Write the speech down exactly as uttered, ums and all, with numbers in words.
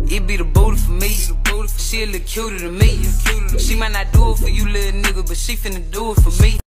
It be the booty for me. She a little cuter than me. She might not do it for you, little nigga, but she finna do it for me.